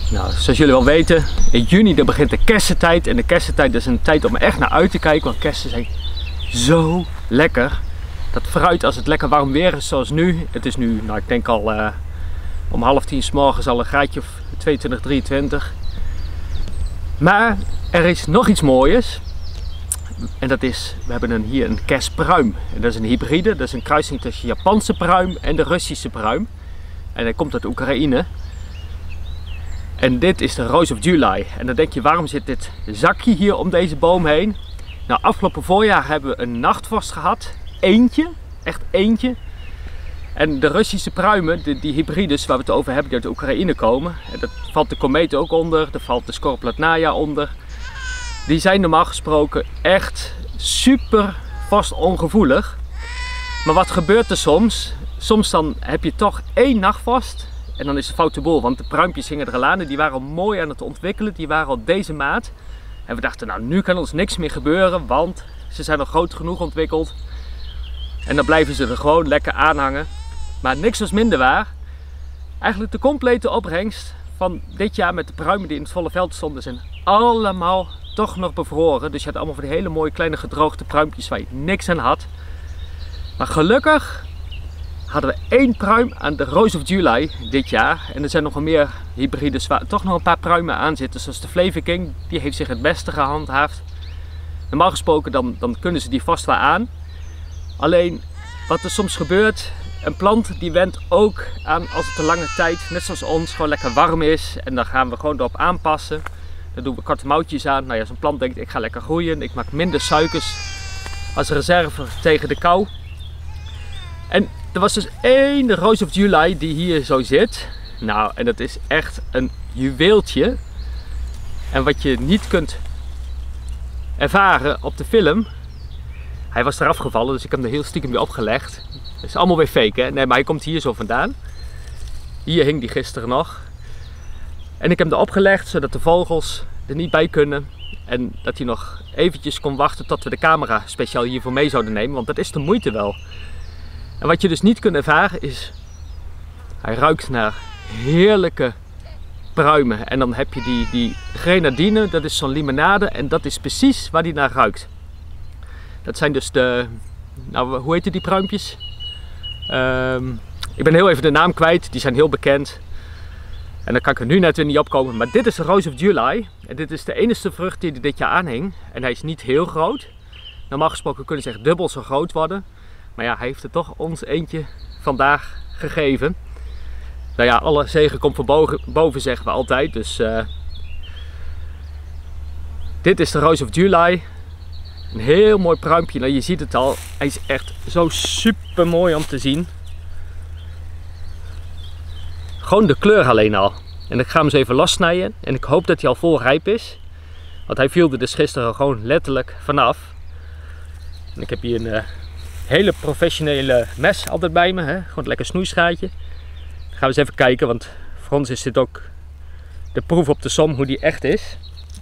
Nou, zoals jullie wel weten, in juni dan begint de kersentijd. En de kersentijd is een tijd om er echt naar uit te kijken, want kersen zijn zo lekker. Dat fruit, als het lekker warm weer is zoals nu. Het is nu, nou ik denk al om 9:30 's morgens al een graadje of 22, 23. Maar er is nog iets moois. En dat is, we hebben hier een kerstpruim. En dat is een hybride, dat is een kruising tussen Japanse pruim en de Russische pruim. En hij komt uit Oekraïne. En dit is de Rose of July. En dan denk je, waarom zit dit zakje hier om deze boom heen? Nou, afgelopen voorjaar hebben we een nachtvorst gehad. Eentje, echt eentje. En de Russische pruimen, die hybrides waar we het over hebben, die uit Oekraïne komen. En dat valt de komeet ook onder, daar valt de Scorplatnaia onder. Die zijn normaal gesproken echt super vorstongevoelig. Maar wat gebeurt er soms? Soms dan heb je toch één nachtvorst en dan is het foute boel. Want de pruimpjes hingen er al aan en die waren al mooi aan het ontwikkelen. Die waren al deze maat. En we dachten, nou nu kan ons niks meer gebeuren, want ze zijn al groot genoeg ontwikkeld. En dan blijven ze er gewoon lekker aan hangen. Maar niks was minder waar. Eigenlijk de complete opbrengst van dit jaar met de pruimen die in het volle veld stonden zijn allemaal toch nog bevroren. Dus je had allemaal van die hele mooie kleine gedroogde pruimpjes waar je niks aan had. Maar gelukkig hadden we één pruim aan de Rose of July dit jaar. En er zijn nog wel meer hybrides waar toch nog een paar pruimen aan zitten. Zoals de Flavor King, die heeft zich het beste gehandhaafd. Normaal gesproken dan kunnen ze die vast wel aan. Alleen wat er soms gebeurt, een plant die went ook aan als het een lange tijd, net zoals ons, gewoon lekker warm is. En dan gaan we gewoon erop aanpassen. Dan doen we korte moutjes aan. Nou ja, zo'n plant denkt, ik ga lekker groeien. Ik maak minder suikers als reserve tegen de kou. En er was dus één Rose of July die hier zo zit. Nou, en dat is echt een juweeltje. En wat je niet kunt ervaren op de film. Hij was eraf gevallen, dus ik heb hem er heel stiekem weer opgelegd. Het is allemaal weer fake, hè? Nee, maar hij komt hier zo vandaan. Hier hing die gisteren nog. En ik heb hem erop gelegd, zodat de vogels er niet bij kunnen. En dat hij nog eventjes kon wachten tot we de camera speciaal hiervoor mee zouden nemen. Want dat is de moeite wel. En wat je dus niet kunt ervaren is, hij ruikt naar heerlijke pruimen. En dan heb je die grenadine, dat is zo'n limonade. En dat is precies waar die naar ruikt. Dat zijn dus de, nou hoe heet die pruimpjes? Ik ben heel even de naam kwijt, die zijn heel bekend. En dan kan ik er nu net weer niet opkomen. Maar dit is de Rose of July. En dit is de enige vrucht die er dit jaar aanhing. En hij is niet heel groot. Normaal gesproken kunnen ze echt dubbel zo groot worden. Maar ja, hij heeft er toch ons eentje vandaag gegeven. Nou ja, alle zegen komt van boven zeggen we altijd. Dus dit is de Rose of July. Een heel mooi pruimpje. Nou, je ziet het al. Hij is echt zo super mooi om te zien. Gewoon de kleur alleen al. En ik ga hem eens even lossnijden. En ik hoop dat hij al vol rijp is. Want hij viel er dus gisteren gewoon letterlijk vanaf. En ik heb hier een hele professionele mes altijd bij me. Hè? Gewoon een lekker snoeischaartje. Dan gaan we eens even kijken. Want voor ons is dit ook de proef op de som hoe die echt is.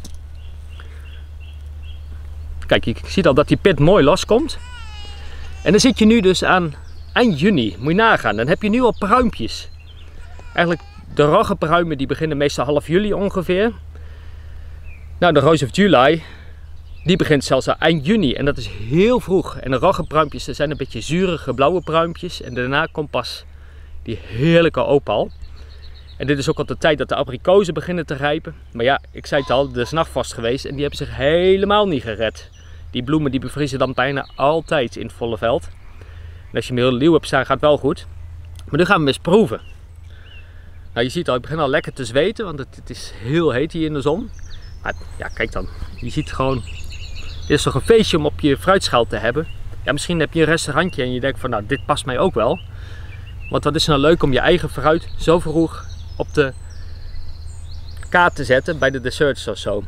Kijk, je ziet al dat die pit mooi loskomt. En dan zit je nu dus aan eind juni. Moet je nagaan. Dan heb je nu al pruimpjes. Eigenlijk de roggenpruimen die beginnen meestal half juli ongeveer. Nou, de Rose of July die begint zelfs al eind juni. En dat is heel vroeg. En de roggenpruimpjes dat zijn een beetje zurige blauwe pruimpjes. En daarna komt pas die heerlijke opal. En dit is ook al de tijd dat de abrikozen beginnen te rijpen. Maar ja, ik zei het al, er is nachtvorst geweest en die hebben zich helemaal niet gered. Die bloemen die bevriezen dan bijna altijd in het volle veld. En als je hem heel nieuw hebt staan, gaat het wel goed. Maar nu gaan we hem eens proeven. Nou, je ziet al, ik begin al lekker te zweten, want het is heel heet hier in de zon. Maar ja, kijk dan. Je ziet gewoon, dit is toch een feestje om op je fruitschaal te hebben. Ja, misschien heb je een restaurantje en je denkt van, nou, dit past mij ook wel. Want wat is nou leuk om je eigen fruit zo vroeg op de kaart te zetten bij de desserts of zo.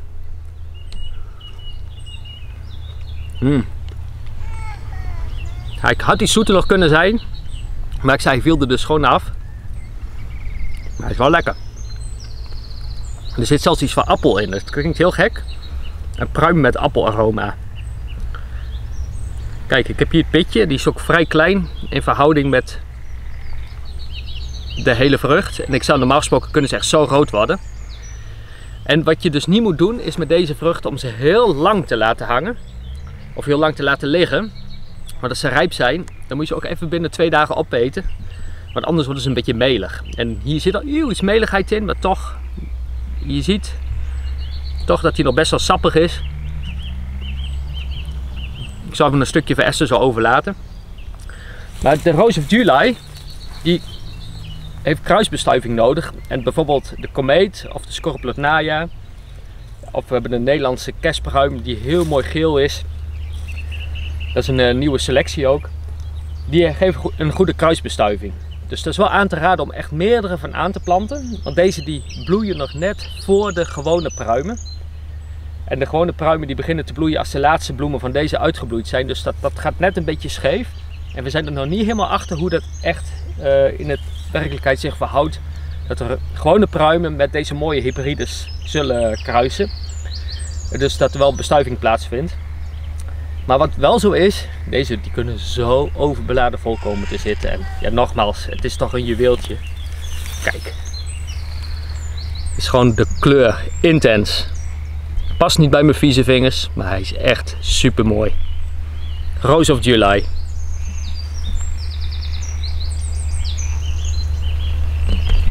Ja, ik had die zoeter nog kunnen zijn, maar ik zei, hij viel er dus gewoon af. Maar hij is wel lekker. Er zit zelfs iets van appel in, dat klinkt heel gek. Een pruim met appelaroma. Kijk, ik heb hier het pitje, die is ook vrij klein in verhouding met de hele vrucht. En ik zou normaal gesproken kunnen zeggen zo groot worden. En wat je dus niet moet doen is met deze vruchten om ze heel lang te laten hangen. Of heel lang te laten liggen. Maar als ze rijp zijn, dan moet je ze ook even binnen 2 dagen opeten. Want anders worden ze een beetje melig. En hier zit al iets meligheid in, maar toch, je ziet toch dat hij nog best wel sappig is. Ik zal hem een stukje veresten zo overlaten. Maar de Rose of July, die heeft kruisbestuiving nodig. En bijvoorbeeld de komeet of de Scorpulotnaja. Of we hebben een Nederlandse kerstpruim die heel mooi geel is. Dat is een nieuwe selectie ook. Die geven een goede kruisbestuiving. Dus dat is wel aan te raden om echt meerdere van aan te planten. Want deze die bloeien nog net voor de gewone pruimen. En de gewone pruimen die beginnen te bloeien als de laatste bloemen van deze uitgebloeid zijn. Dus dat gaat net een beetje scheef. En we zijn er nog niet helemaal achter hoe dat echt in de werkelijkheid zich verhoudt. Dat er gewone pruimen met deze mooie hybrides zullen kruisen. Dus dat er wel bestuiving plaatsvindt. Maar wat wel zo is, deze die kunnen zo overbeladen vol komen te zitten. En ja, nogmaals, het is toch een juweeltje. Kijk. Het is gewoon de kleur intens. Past niet bij mijn vieze vingers, maar hij is echt super mooi. Rose of July.